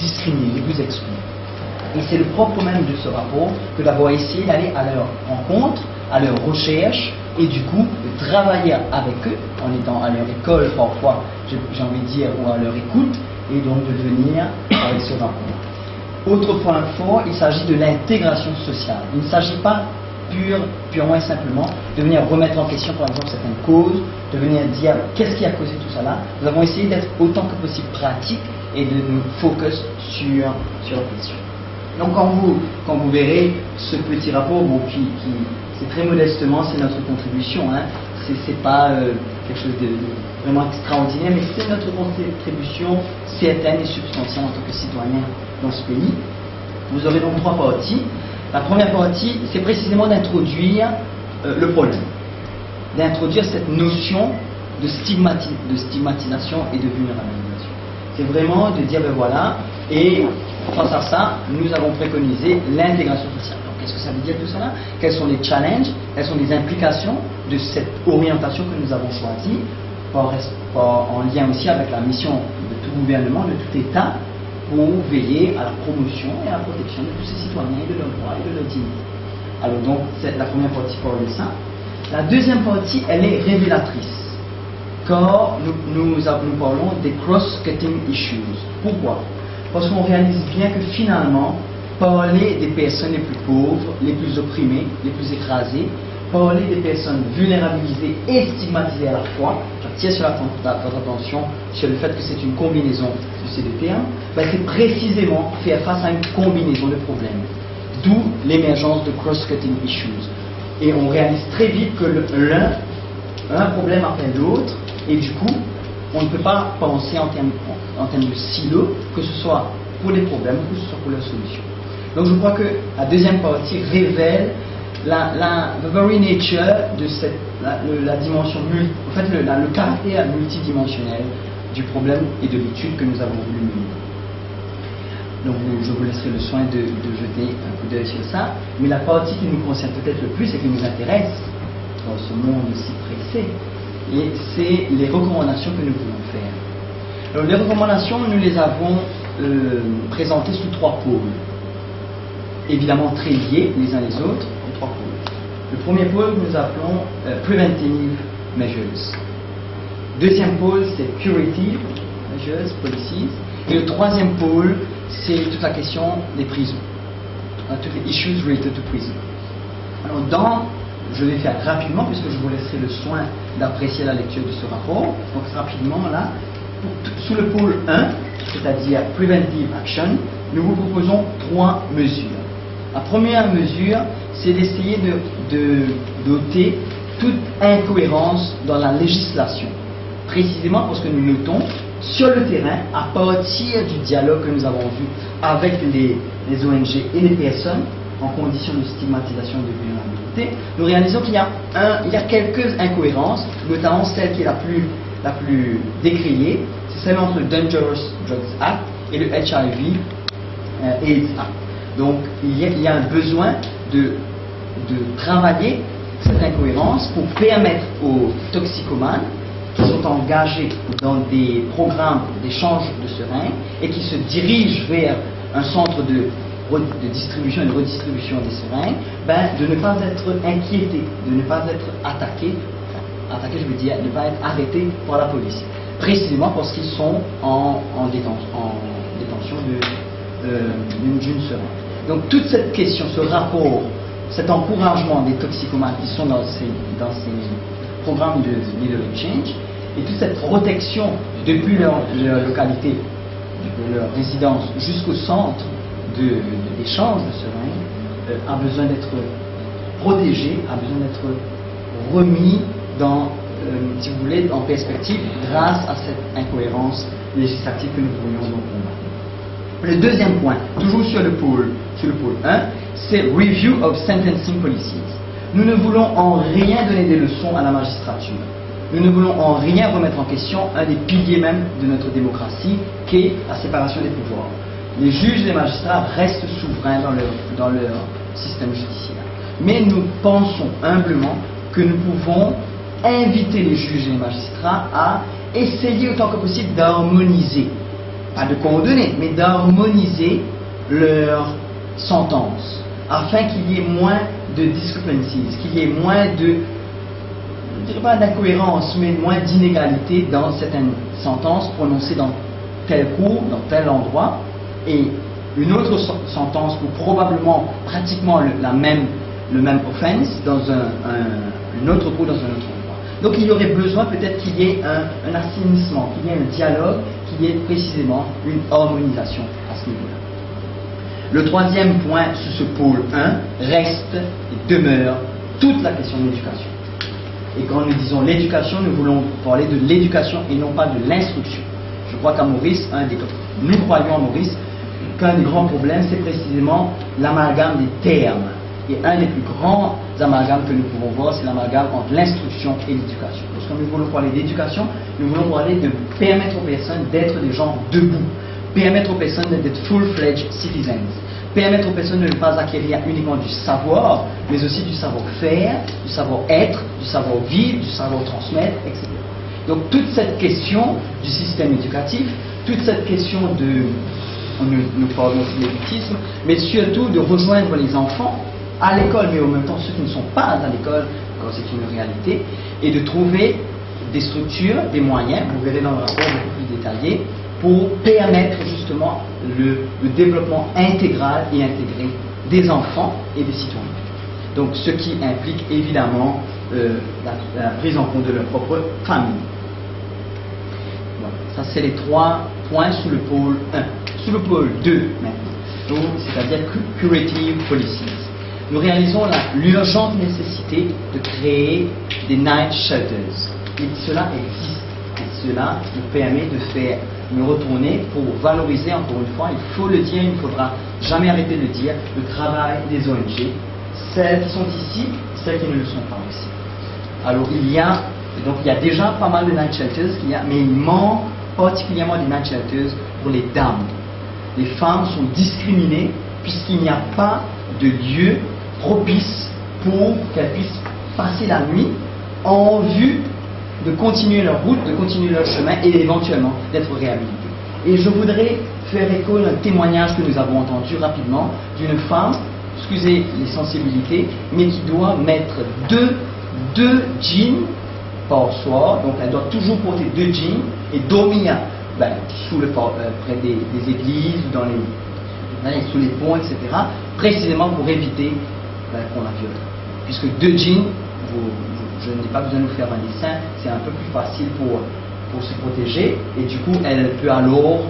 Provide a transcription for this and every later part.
discriminer, de vous exclure. Et c'est le propre même de ce rapport que d'avoir essayé d'aller à leur rencontre, à leur recherche, et du coup de travailler avec eux, en étant à leur école parfois, j'ai envie de dire, ou à leur écoute, et donc de venir avec ce rapport. Autre point fort, il s'agit de l'intégration sociale. Il ne s'agit pas purement et simplement de venir remettre en question, par exemple, certaines causes, de venir dire qu'est-ce qui a causé tout ça là. Nous avons essayé d'être autant que possible pratique et de nous focus sur la question. Donc quand vous verrez ce petit rapport, bon, c'est très modestement, c'est notre contribution, hein. C'est pas quelque chose de vraiment extraordinaire, mais c'est notre contribution certaine et substantielle en tant que citoyen dans ce pays. Vous aurez donc trois parties. La première partie, c'est précisément d'introduire le problème, d'introduire cette notion de stigmatisation et de vulnérabilisation. C'est vraiment de dire, ben voilà, et face à ça, nous avons préconisé l'intégration sociale. Alors, qu'est-ce que ça veut dire tout cela? Quels sont les challenges? Quelles sont les implications de cette orientation que nous avons choisie, en lien aussi avec la mission de tout gouvernement, de tout État, pour veiller à la promotion et à la protection de tous ces citoyens et de leurs droits et de leur dignité. Alors donc, c'est la première partie pour ça. La deuxième partie, elle est révélatrice, car nous parlons des cross-cutting issues. Pourquoi? Parce qu'on réalise bien que finalement, parler des personnes les plus pauvres, les plus opprimées, les plus écrasées, parler des personnes vulnérabilisées et stigmatisées à la fois, j'attire sur votre attention sur le fait que c'est une combinaison de ces deux termes, ben c'est précisément faire face à une combinaison de problèmes, d'où l'émergence de cross-cutting issues. Et on réalise très vite que un problème appelle l'autre, et du coup, on ne peut pas penser en termes de silos, que ce soit pour les problèmes ou que ce soit pour leurs solutions. Donc je crois que la deuxième partie révèle the very nature de la dimension, en fait le caractère multidimensionnel du problème et de l'étude que nous avons voulu mener. Donc je vous laisserai le soin de jeter un coup d'œil sur ça, mais la partie qui nous concerne peut-être le plus et qui nous intéresse dans ce monde si pressé, et c'est les recommandations que nous voulons faire. Alors, les recommandations, nous les avons présentées sous trois pôles, évidemment très liés les uns les autres, en trois pôles. Le premier pôle, nous appelons preventive measures. Deuxième pôle, c'est curative measures, policies. Et le troisième pôle, c'est toute la question des prisons, toutes les issues related to prison. Alors, je vais faire rapidement, puisque je vous laisserai le soin d'apprécier la lecture de ce rapport. Donc, rapidement, là, sous le pôle 1, c'est-à-dire Preventive Action, nous vous proposons trois mesures. La première mesure, c'est d'essayer de doter toute incohérence dans la législation. Précisément parce que nous notons, sur le terrain, à partir du dialogue que nous avons vu avec les ONG et les personnes en condition de stigmatisation et de vulnérabilité, nous réalisons qu'il y a quelques incohérences, notamment celle qui est la plus décriée, c'est celle entre le Dangerous Drugs Act et le HIV AIDS Act. Donc il y a un besoin de travailler cette incohérence pour permettre aux toxicomanes qui sont engagés dans des programmes d'échange de seringues et qui se dirigent vers un centre de distribution et de redistribution des seringues, de ne pas être inquiétés, de ne pas être attaqués, je veux dire, ne pas être arrêtés par la police, précisément parce qu'ils sont en détention d'une seringue. Donc toute cette question, ce rapport, cet encouragement des toxicomanes qui sont dans ces programmes de Needle Exchange, et toute cette protection depuis leur localité, de leur résidence jusqu'au centre d'échange de seringues, a besoin d'être protégé, a besoin d'être remis si vous voulez, en perspective grâce à cette incohérence législative que nous pourrions donc combattre. Le deuxième point, toujours sur le pôle 1, c'est Review of Sentencing Policies. Nous ne voulons en rien donner des leçons à la magistrature. Nous ne voulons en rien remettre en question un des piliers même de notre démocratie, qui est la séparation des pouvoirs. Les juges et les magistrats restent souverains dans leur système judiciaire. Mais nous pensons humblement que nous pouvons inviter les juges et les magistrats à essayer autant que possible d'harmoniser pas de coordonner, mais d'harmoniser leurs sentences, afin qu'il y ait moins de discrepancies, qu'il y ait moins de, je dirais pas d'incohérence, mais moins d'inégalité dans certaines sentences prononcées dans tel cours, dans tel endroit, et une autre sentence pour probablement pratiquement le même offense dans un autre cours dans un autre endroit. Donc il y aurait besoin peut-être qu'il y ait un assainissement, qu'il y ait un dialogue, qu'il y ait précisément une harmonisation à ce niveau-là. Le troisième point sur ce pôle 1 reste et demeure toute la question de l'éducation. Et quand nous disons l'éducation, nous voulons parler de l'éducation et non pas de l'instruction. Je crois qu'à Maurice, nous croyons à Maurice qu'un des grands problèmes, c'est précisément l'amalgame des termes. Et un des plus grands amalgames que nous pouvons voir, c'est l'amalgame entre l'instruction et l'éducation. Lorsque nous voulons parler d'éducation, nous voulons parler de permettre aux personnes d'être des gens debout, permettre aux personnes d'être full-fledged citizens, permettre aux personnes de ne pas acquérir uniquement du savoir, mais aussi du savoir-faire, du savoir-être, du savoir-vivre, du savoir-transmettre, etc. Donc toute cette question du système éducatif, toute cette question de, nous parlons aussi de l'éducatisme, mais surtout de rejoindre les enfants à l'école, mais en même temps ceux qui ne sont pas à l'école, quand c'est une réalité, et de trouver des structures, des moyens, vous verrez dans le rapport beaucoup plus détaillé, pour permettre justement le développement intégral et intégré des enfants et des citoyens. Donc ce qui implique évidemment la prise en compte de leur propre famille. Voilà. Ça c'est les 3 points sous le pôle 1. Sous le pôle 2 maintenant, c'est-à-dire curative policies. Nous réalisons l'urgente nécessité de créer des night shelters. Et cela existe. Et cela nous permet de me retourner pour valoriser, encore une fois, il faut le dire, il ne faudra jamais arrêter de le dire, le travail des ONG, celles qui sont ici, celles qui ne le sont pas aussi. Alors il y a déjà pas mal de night shelters, mais il manque particulièrement des night shelters pour les dames. Les femmes sont discriminées puisqu'il n'y a pas de lieu propice pour qu'elles puissent passer la nuit en vue de continuer leur route, de continuer leur chemin et éventuellement d'être réhabilitées. Et je voudrais faire écho d'un témoignage que nous avons entendu rapidement d'une femme, excusez les sensibilités, mais qui doit mettre deux jeans par soir, donc elle doit toujours porter 2 jeans et dormir près des églises, sous les ponts, etc., précisément pour éviter qu'on la viole. Puisque 2 jeans, je n'ai pas besoin de vous faire un dessin, c'est un peu plus facile pour se protéger, et du coup elle peut alors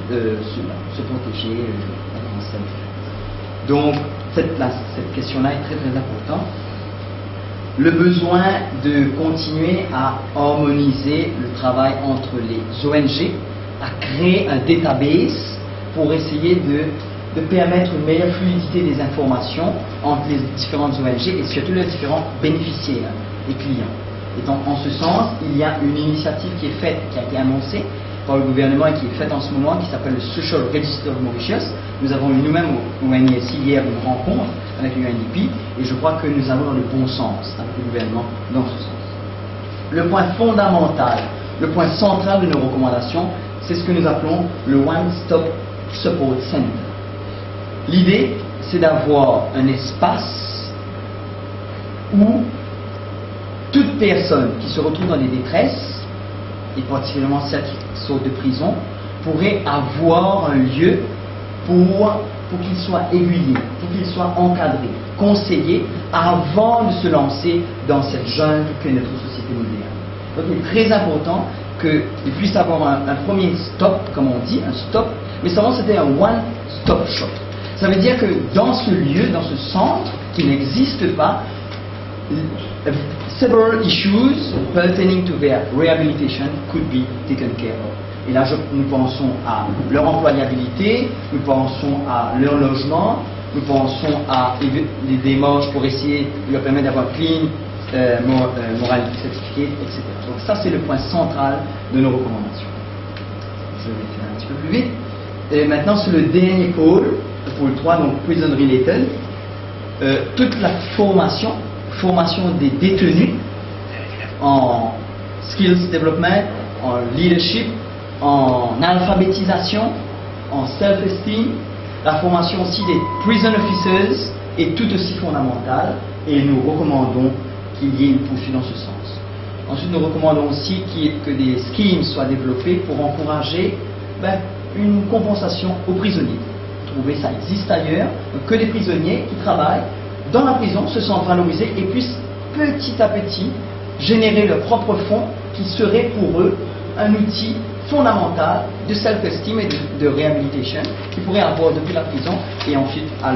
se protéger, être en self. Donc cette question-là est très très importante. Le besoin de continuer à harmoniser le travail entre les ONG, à créer un database pour essayer de permettre une meilleure fluidité des informations entre les différentes ONG et surtout les différents bénéficiaires et clients. Et donc, en ce sens, il y a une initiative qui est faite, qui a été annoncée par le gouvernement et qui est faite en ce moment, qui s'appelle le Social Register of Mauritius. Nous avons eu nous-mêmes au NISI hier une rencontre avec l'UNDP et je crois que nous allons dans le bon sens avec le gouvernement dans ce sens. Le point fondamental, le point central de nos recommandations, c'est ce que nous appelons le One Stop Support Center. L'idée, c'est d'avoir un espace où toute personne qui se retrouve dans des détresses, et particulièrement celles qui sortent de prison, pourrait avoir un lieu pour qu'il soit aiguillé, pour qu'il soit encadré, conseillé, avant de se lancer dans cette jungle qu'est notre société moderne. Donc il est très important qu'il puisse avoir un premier stop, comme on dit, un stop, mais seulement c'était un one-stop shop. Ça veut dire que dans ce lieu, dans ce centre qui n'existe pas, several issues pertaining to their rehabilitation could be taken care of. Et là, nous pensons à leur employabilité, nous pensons à leur logement, nous pensons à des démarches pour essayer de leur permettre d'avoir clean morality certificate, etc. Donc ça, c'est le point central de nos recommandations. Je vais faire un petit peu plus vite. Et maintenant, sur le dernier pôle, le pôle 3, donc prison related, toute la formation des détenus en skills development, en leadership, en alphabétisation, en self-esteem, la formation aussi des prison officers est tout aussi fondamentale et nous recommandons qu'il y ait une poursuite dans ce sens. Ensuite, nous recommandons aussi que des schemes soient développés pour encourager une compensation aux prisonniers. Vous trouvez, ça existe ailleurs, donc que les prisonniers qui travaillent dans la prison se sentent valorisés et puissent petit à petit générer leur propre fonds qui serait pour eux un outil fondamental de self-esteem et de réhabilitation qu'ils pourraient avoir depuis la prison et ensuite à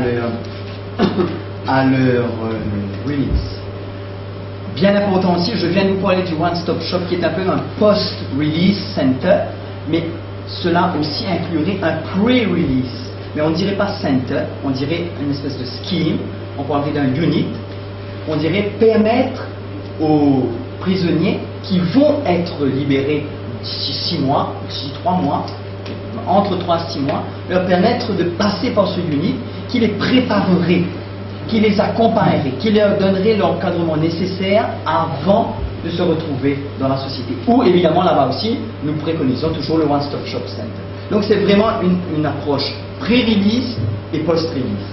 leur release. Bien important aussi, je viens de vous parler du One Stop Shop qui est un peu un post-release center, mais cela aussi inclurait un pre-release. Mais on ne dirait pas center, on dirait une espèce de scheme, on parlerait d'un unit, on dirait permettre aux prisonniers qui vont être libérés d'ici 6 mois, d'ici 3 mois, entre 3 et 6 mois, leur permettre de passer par ce unit qui les préparerait, qui les accompagnerait, qui leur donnerait l'encadrement nécessaire avant de se retrouver dans la société. Ou évidemment là-bas aussi, nous préconisons toujours le One Stop Shop Center. Donc c'est vraiment une approche pré-release et post-release.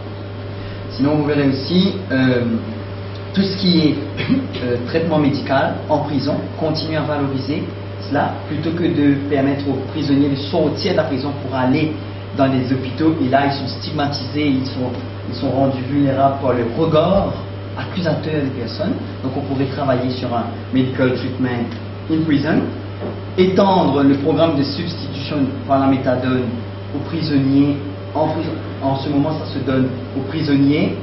Sinon vous verrez aussi tout ce qui est traitement médical en prison, continuer à valoriser cela plutôt que de permettre aux prisonniers de sortir de la prison pour aller dans des hôpitaux et là ils sont stigmatisés, ils sont rendus vulnérables par le regard accusateur des personnes. Donc on pourrait travailler sur un medical treatment in prison, étendre le programme de substitution par la méthadone aux prisonniers en prison. En ce moment ça se donne aux prisonniers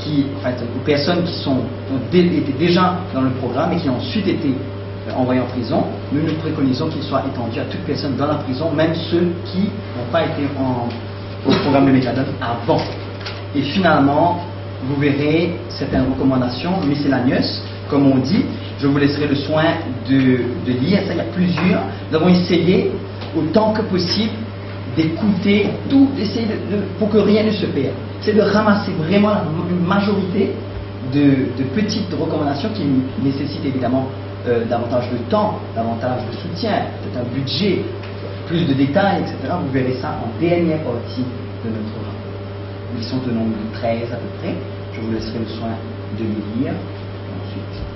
aux personnes qui étaient déjà dans le programme et qui ont ensuite été envoyés en prison. Nous préconisons qu'il soit étendu à toute personne dans la prison, même ceux qui n'ont pas été au programme de méthadone avant. Et finalement, vous verrez certaines recommandations miscellaneous, comme on dit. Je vous laisserai le soin de lire ça, il y a plusieurs. Nous avons essayé, autant que possible, d'écouter tout, d'essayer pour que rien ne se perde. C'est de ramasser vraiment une majorité de petites recommandations qui nécessitent évidemment davantage de temps, davantage de soutien, peut-être un budget, plus de détails, etc. Vous verrez ça en dernière partie de notre rapport. Ils sont au nombre de 13 à peu près. Je vous laisserai le soin de les lire ensuite.